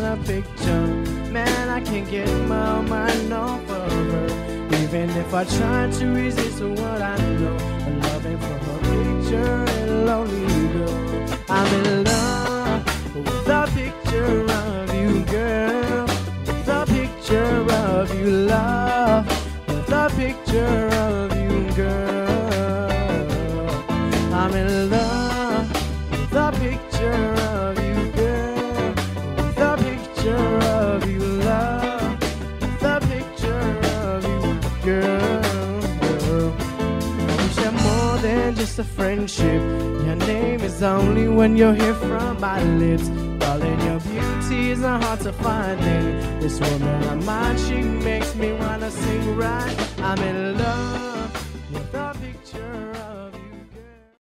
her picture. Man, I can't get my mind off of her. Even if I try to resist what I know, loving for her picture and lonely girl. I'm in love with the picture of you, girl. With the picture of you, love. With the picture of you, girl. I'm in love with the picture of you, girl. With the picture of you, love. With the picture of you, girl. We share more than just a friendship. Your name is only when you hear from my lips. Darling, your beauty is not hard to find. This woman of mine, she makes me wanna sing right. I'm in